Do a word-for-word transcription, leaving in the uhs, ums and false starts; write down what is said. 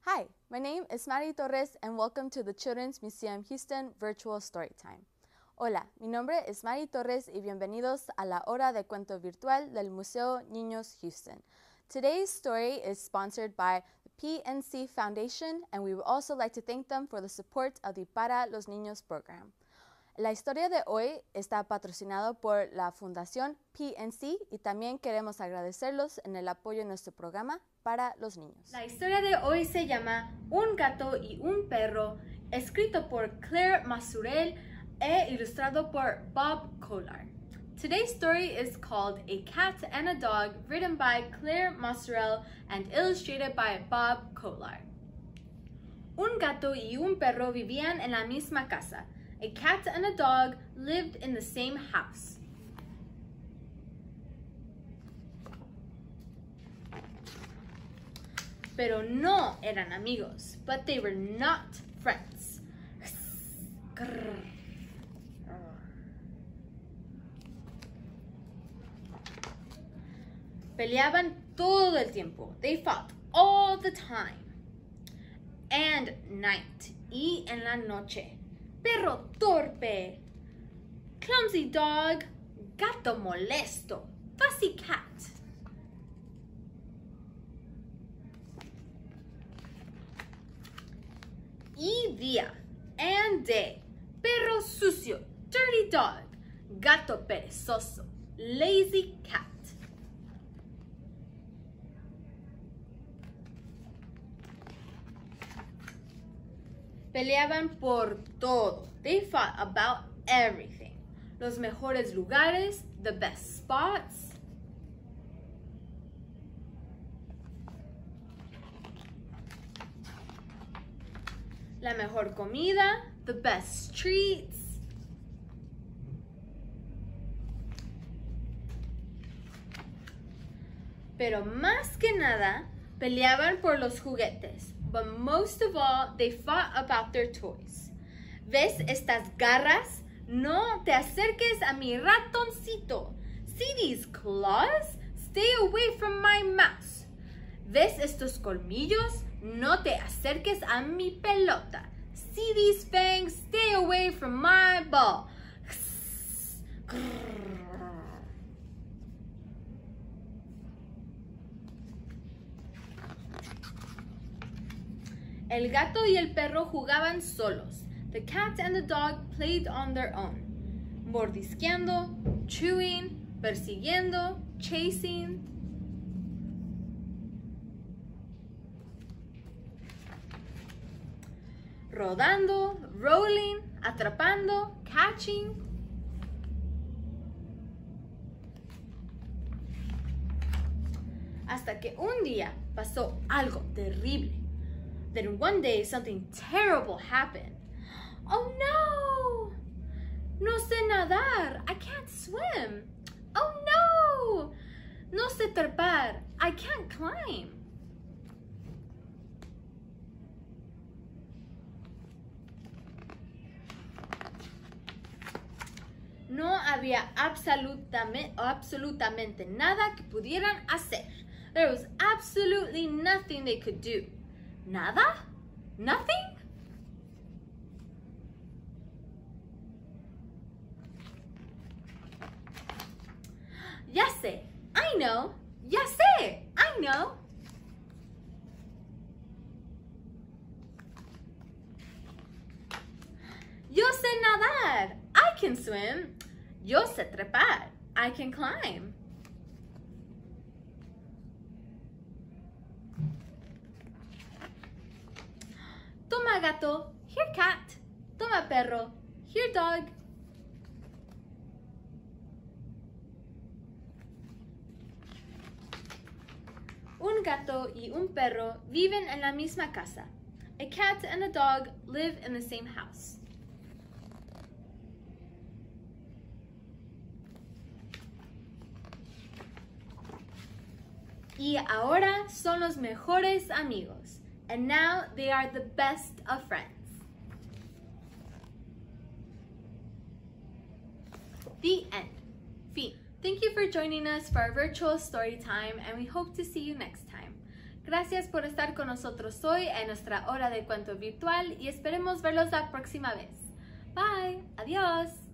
Hi, my name is Mari Torres and welcome to the Children's Museum Houston Virtual Storytime. Hola, mi nombre es Mari Torres y bienvenidos a la hora de cuento virtual del Museo Niños Houston. Today's story is sponsored by the P N C Foundation, and we would also like to thank them for the support of the Para los Niños program. La historia de hoy está patrocinado por la Fundación P N C y también queremos agradecerlos en el apoyo de nuestro programa para los niños. La historia de hoy se llama Un gato y un perro, escrito por Claire Masurel e ilustrado por Bob Kolar. Today's story is called A Cat and a Dog, written by Claire Masurel and illustrated by Bob Kolar. Un gato y un perro vivían en la misma casa. A cat and a dog lived in the same house. Pero no eran amigos, but they were not friends. Peleaban todo el tiempo. They fought all the time. And night, y en la noche. Perro torpe, clumsy dog, gato molesto, fussy cat. Y día and day, perro sucio, dirty dog, gato perezoso, lazy cat. Peleaban por todo. They fought about everything. Los mejores lugares, the best spots. La mejor comida, the best treats. Pero más que nada, peleaban por los juguetes. But most of all, they fought about their toys. ¿Ves estas garras? No te acerques a mi ratoncito. See these claws? Stay away from my mouse. ¿Ves estos colmillos? No te acerques a mi pelota. See these fangs? Stay away from my ball. El gato y el perro jugaban solos. The cat and the dog played on their own. Mordisqueando, chewing, persiguiendo, chasing. Rodando, rolling, atrapando, catching. Hasta que un día pasó algo terrible. Then one day something terrible happened. Oh no! No sé nadar. I can't swim. Oh no! No sé trepar. I can't climb. No había absolutamente, absolutamente nada que pudieran hacer. There was absolutely nothing they could do. Nada? Nothing? Ya sé. I know. Ya sé. I know. Yo sé nadar. I can swim. Yo sé trepar. I can climb. Toma gato, here cat. Toma perro, here dog. Un gato y un perro viven en la misma casa. A cat and a dog live in the same house. Y ahora son los mejores amigos. And now they are the best of friends. The end. Fin. Thank you for joining us for our virtual story time, and we hope to see you next time. Gracias por estar con nosotros hoy en nuestra hora de cuento virtual y esperemos verlos la próxima vez. Bye, adiós.